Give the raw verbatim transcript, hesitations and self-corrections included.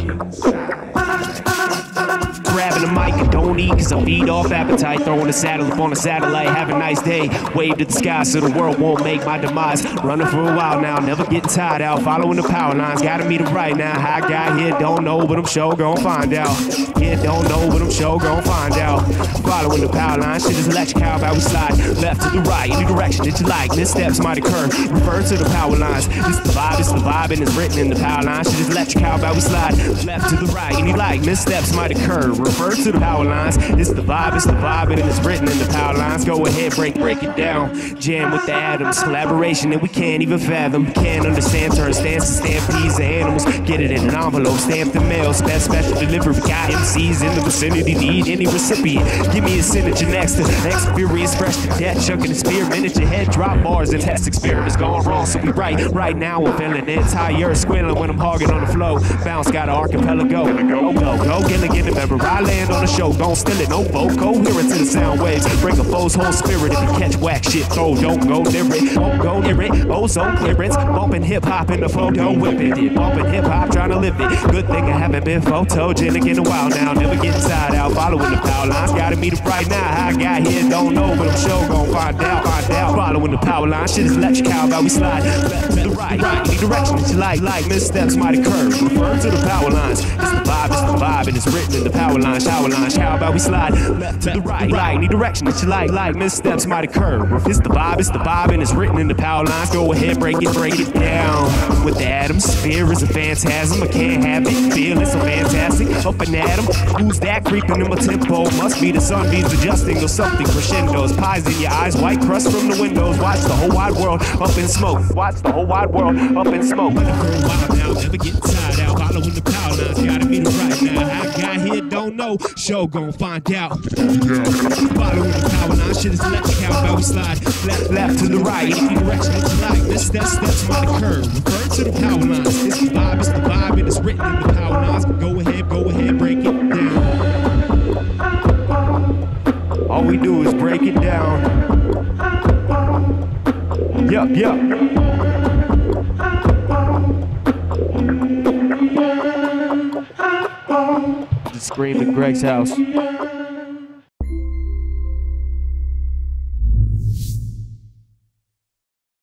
Grabbing the mic and don't eat cause I feed off appetite. Throwing the saddle up on a satellite. Have a nice day. Wave to the sky so the world won't make my demise. Running for a while now, never getting tired out. Following the power lines, gotta meet them right now. High guy here, don't know, but I'm sure gon' find out. Yeah, don't know, but I'm sure gon' find out. Following the power lines, shit is electric, how about we slide left to the right, any direction that you like. Missteps might occur, refer to the power lines. This the vibe, it's the vibe, and it's written in the power lines. Shit is electric, how about we slide left to the right, any like. Missteps might occur, refer to the power lines. It's the vibe, it's the vibe, and it's written in the power lines. Go ahead, break, break it down. Jam with the atoms, collaboration that we can't even fathom. Can't understand, turn stances, stampedes of animals. Get it in an envelope, stamp the mail, spec special delivery. Got M Cs in the vicinity, need any recipient. Give me a signature next to experience, fresh to death, chucking the spearmint at your head, drop bars and test experiments gone wrong. So we right, right now I'm feeling it. Tired, squealing when I'm hogging on the flow. Bounce, got an archipelago. Go, go, go, Gilligan, remember I land on the show. Don't steal it, no vote, coherent to the sound waves. Break a foe's whole spirit if you catch whack shit. Go, don't go near it, won't go near it. Ozone clearance, bumping hip hop in the flow, don't whip it. Bumping hip hop, trying to live it. Good thing I haven't been photogenic in a while now. Never getting tired out, following the power lines. Gotta meet them right now. How I got here, don't know, but I'm sure gon' find out, find out. Following the power line, shit is electric, how about we slide left to the right, right, any direction that you like, like missteps might occur. Refer to the power lines. It's the vibe, it's the vibe, and it's written in the power lines, shower lines. How about we slide left to the right, right, any direction that you like, like missteps might occur. It's the vibe, it's the vibe, and it's written in the power lines. Go ahead, break it, break it down. With the atmosphere is a phantasm, I can't have it, feel it's so fantastic. Up and at 'em, who's that creeping in my tempo? Must be the sun beams adjusting or something crescendos. Pies in your eyes, white crust from the windows. Watch the whole wide world up in smoke. Watch the whole wide world up in smoke. For a while now, never getting tired out. Following the power lines, gotta meet it right now. How I got here, don't know. Show gon' find out. Yeah. Following the power lines, shit is electric. How about we slide left, left to the right, any direction that you like. This steps, steps might occur. Refer to the power lines. It's the vibe, it's the vibe, and it's written in the power lines. Go ahead, go ahead, break it down. All we do is break it down. Yup, yup. Just scream at Greg's house.